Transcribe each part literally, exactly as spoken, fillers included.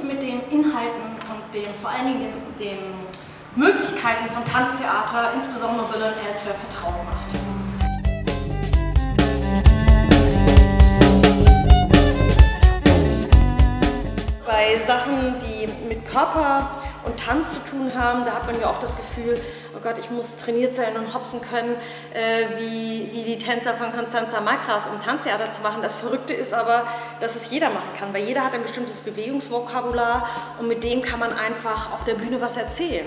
uns mit den Inhalten und den, vor allen Dingen den Möglichkeiten von Tanztheater, insbesondere Berlin Elsewhere, vertraut macht. Bei Sachen, die mit Körper und Tanz zu tun haben, da hat man ja oft das Gefühl, oh Gott, ich muss trainiert sein und hopsen können, äh, wie, wie die Tänzer von Constanza Makras, um Tanztheater zu machen. Das Verrückte ist aber, dass es jeder machen kann, weil jeder hat ein bestimmtes Bewegungsvokabular und mit dem kann man einfach auf der Bühne was erzählen.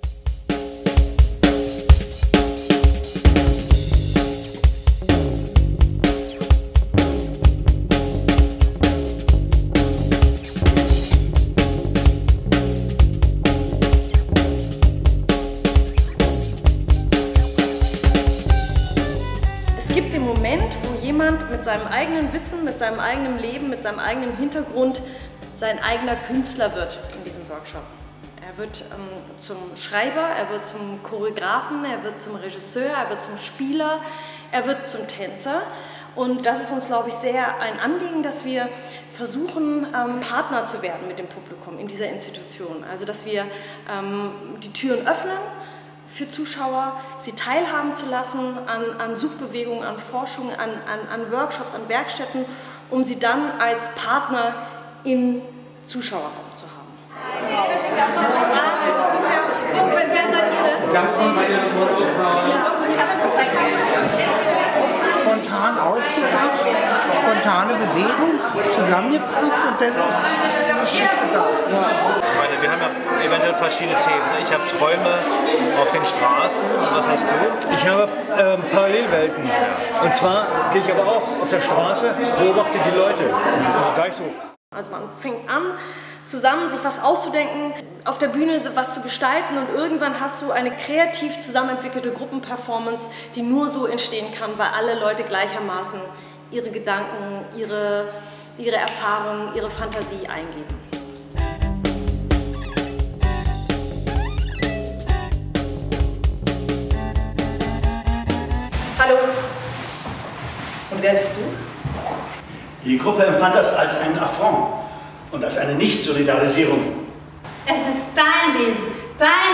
Es gibt den Moment, wo jemand mit seinem eigenen Wissen, mit seinem eigenen Leben, mit seinem eigenen Hintergrund sein eigener Künstler wird in diesem Workshop. Er wird ähm, zum Schreiber, er wird zum Choreografen, er wird zum Regisseur, er wird zum Spieler, er wird zum Tänzer. Und das ist uns, glaube ich, sehr ein Anliegen, dass wir versuchen, ähm, Partner zu werden mit dem Publikum in dieser Institution. Also, dass wir ähm, die Türen öffnen für Zuschauer, sie teilhaben zu lassen an, an Suchbewegungen, an Forschung, an, an, an Workshops, an Werkstätten, um sie dann als Partner im Zuschauerraum zu haben. Spontan ausgedacht, spontane Bewegung, zusammengepackt und dann ist die Geschichte da. Ja. Wir haben ja eventuell verschiedene Themen. Ich habe Träume auf den Straßen. Und was hast du? Ich habe ähm, Parallelwelten. Und zwar gehe ich aber auch auf der Straße, beobachte die Leute. Also gleich so. Also man fängt an, zusammen sich was auszudenken, auf der Bühne was zu gestalten und irgendwann hast du eine kreativ zusammenentwickelte Gruppenperformance, die nur so entstehen kann, weil alle Leute gleichermaßen ihre Gedanken, ihre, ihre Erfahrungen, ihre Fantasie eingeben. Hallo. Und wer bist du? Die Gruppe empfand das als einen Affront und als eine Nicht-Solidarisierung. Es ist dein Leben, dein